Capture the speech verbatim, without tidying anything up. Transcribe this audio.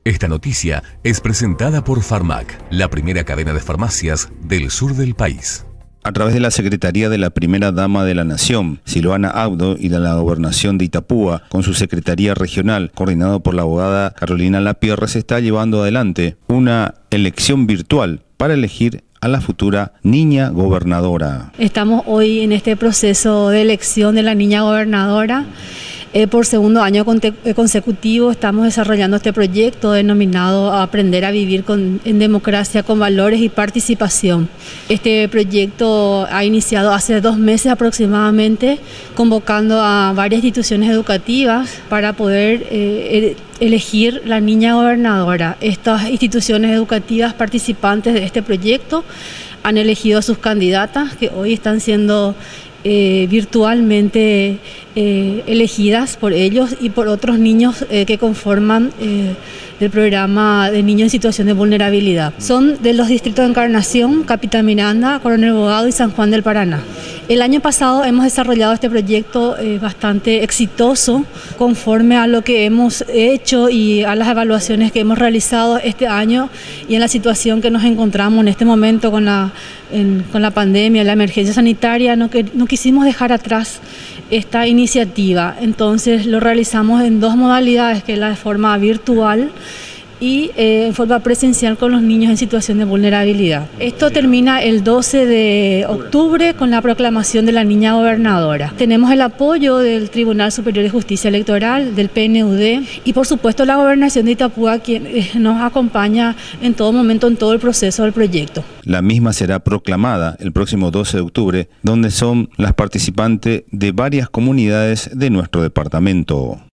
Esta noticia es presentada por Farmac, la primera cadena de farmacias del sur del país. A través de la Secretaría de la Primera Dama de la Nación, Silvana Audo, y de la Gobernación de Itapúa, con su Secretaría Regional, coordinado por la abogada Carolina Lapierre, se está llevando adelante una elección virtual para elegir a la futura niña gobernadora. Estamos hoy en este proceso de elección de la niña gobernadora. Eh, por segundo año consecutivo estamos desarrollando este proyecto denominado Aprender a vivir con, en democracia con valores y participación. Este proyecto ha iniciado hace dos meses aproximadamente, convocando a varias instituciones educativas para poder eh, elegir la niña gobernadora. Estas instituciones educativas participantes de este proyecto han elegido a sus candidatas, que hoy están siendo Eh, virtualmente eh, elegidas por ellos y por otros niños eh, que conforman eh, el programa de niños en situación de vulnerabilidad. Son de los distritos de Encarnación, Capitán Miranda, Coronel Bogado y San Juan del Paraná. El año pasado hemos desarrollado este proyecto eh, bastante exitoso conforme a lo que hemos hecho y a las evaluaciones que hemos realizado este año y en la situación que nos encontramos en este momento con la, en, con la pandemia, la emergencia sanitaria. No, que, no quisimos dejar atrás esta iniciativa, entonces lo realizamos en dos modalidades, que es la de forma virtual y eh, en forma presencial con los niños en situación de vulnerabilidad. Esto termina el doce de octubre con la proclamación de la niña gobernadora. Tenemos el apoyo del Tribunal Superior de Justicia Electoral, del P N U D y por supuesto la Gobernación de Itapúa, quien eh, nos acompaña en todo momento en todo el proceso del proyecto. La misma será proclamada el próximo doce de octubre, donde son las participantes de varias comunidades de nuestro departamento.